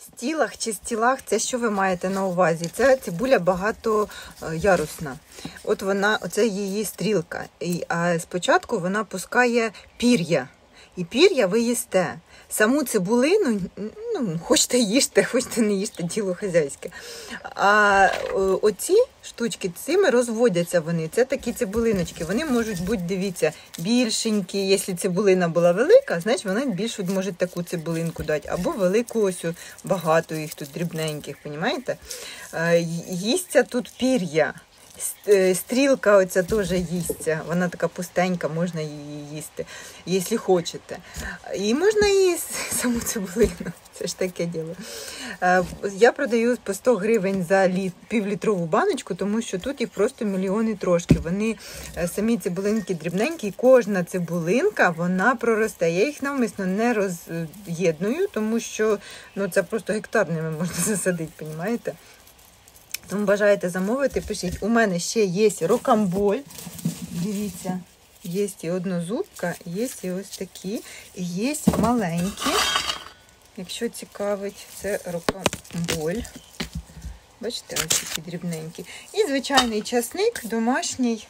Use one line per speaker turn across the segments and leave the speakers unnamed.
Стілах чи стілах, це що ви маєте на увазі? Це цибуля багатоярусна. От вона, оце її стрілка. А спочатку вона пускає пір'я. І пір'я ви їсте. Саму цибулину, хочете їжте, хочете не їжте, діло хазяйське. А оці штучки, цими розводяться вони. Це такі цибулиночки. Вони можуть бути, дивіться, більшенькі. Якщо цибулина була велика, значить вона більш може таку цибулинку дати. Або велику ось, багато їх тут дрібненьких, розумієте? Їсться тут пір'я. Стрілка оця теж їсться, вона така пустенька, можна її їсти, якщо хочете. І можна і саму цибулину, це ж таке діло. Я продаю по 100 гривень за півлітрову баночку, тому що тут їх просто мільйони трошки. Вони самі цибулинки дрібненькі, і кожна цибулинка, вона проросте. Я їх навмисно не роз'єдную, тому що це просто гектарними можна засадити, розумієте? Тому бажаєте замовити, пишіть. У мене ще є рокамболь. Дивіться, є і однозубка, є і ось такі, і є маленькі. Якщо цікавить, це рокамболь. Бачите, ось такі дрібненькі. І звичайний часник домашній.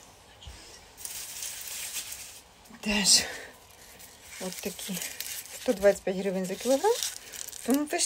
Теж ось такі. 125 гривень за кілограм. Тому пишіть.